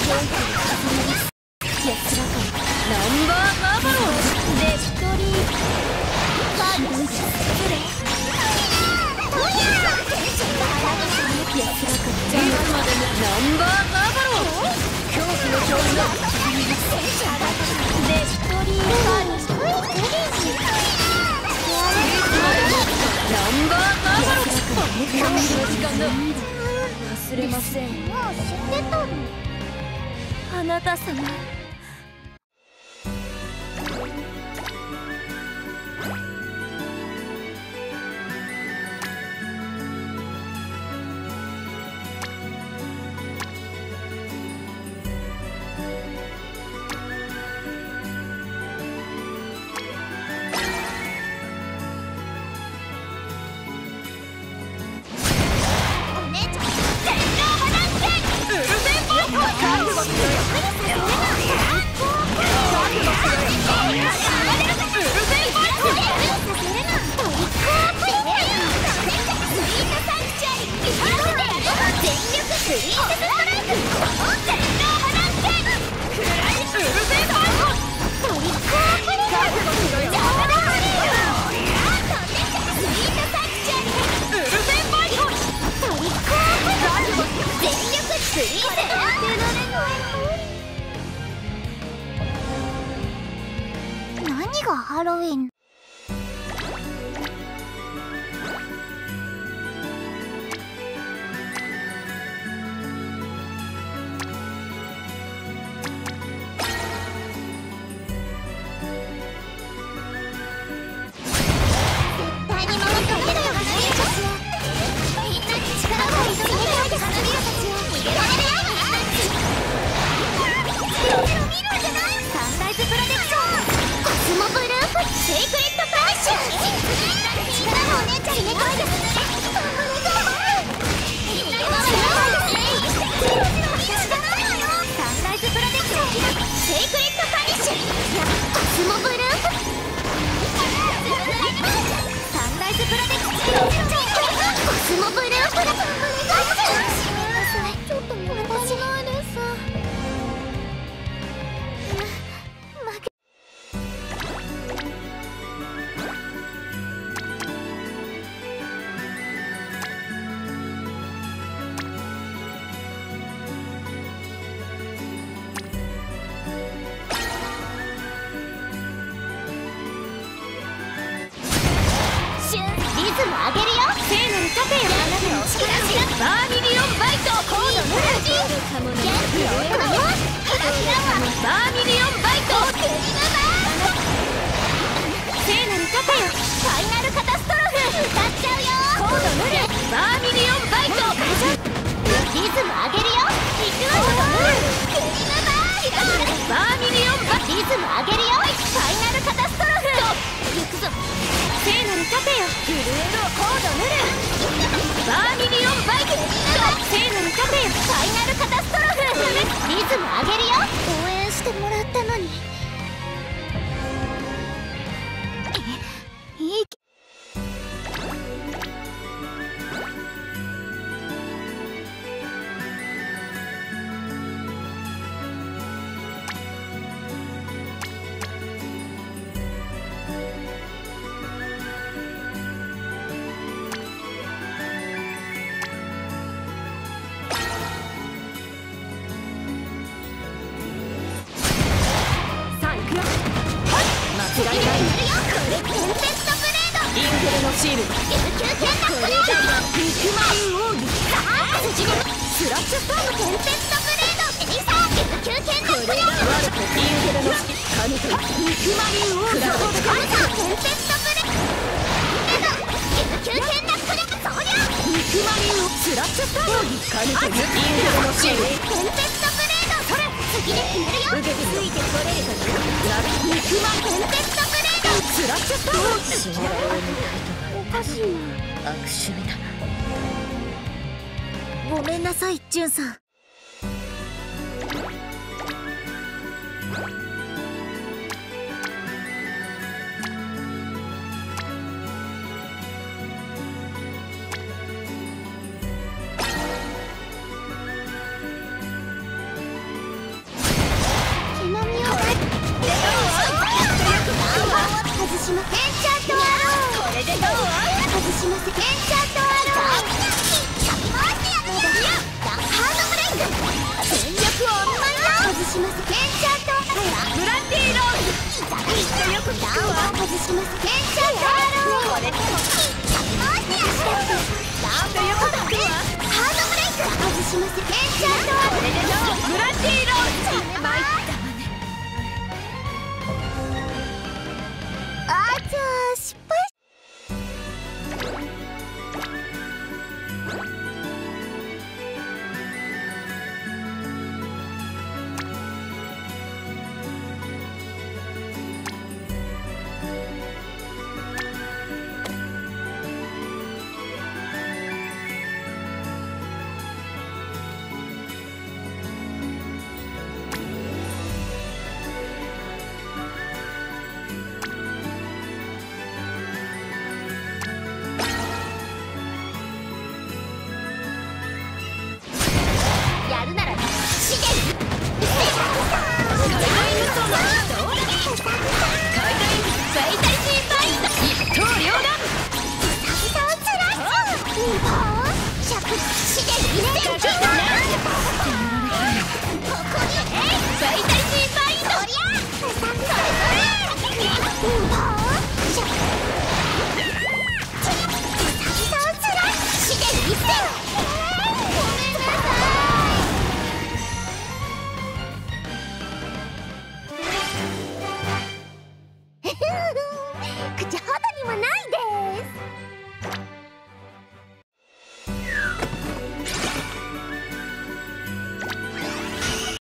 ナンバーガーバローレストリーカードスプレーいつまでもナンバーガーバロー恐怖の表現レストリーカードスプレーナンバーガーバロー神の時間だ忘れません。もう知ってたのあなた様。何がハロウィン？バーミリオンバイトコードムラジバーミリオンバイト聖なる盾よファイナルカタストロフ歌っちゃうよコードムラバーミリオンバイトリズム上げるよバーミリオンバイトリズム上げるよファイナルカタストロフ行くぞ聖なる盾よ震えろコードムラバーミリオンバイト聖なる盾よファイナルカタストロフリズム上げるよ応援してもらったのにいい間違いないよこれテンペストブレードインフェルノシールドこれが肉まん奥義さあスラッシュストームテンペストブレードエリサーF9剣これが我こインフェルノシールカヌト肉まん奥義カルタテンペストブレードF9剣だこれがそりゃ肉まんスラッシュストームカヌトインフェルノシールテンペストブレードそれ次で決めるよ受けついてこれるか肉まんテンペストブレードスラッシュストーム死んだおかしいな悪趣味だなごめんなさいジュンさんしまエンチャントアローこれでどう外しませエンチャントアローハードブレイク全力をお見舞いだ外しませエンチャントアローブランディーローズきっとよく聞くわ外しませエンチャントアローこれでもきっとよく聞くわハードブレイク外しませエンチャントアローこれでどうブランディーローズ参ったわねあーちゃー失敗やるなら資源口ほどにもないで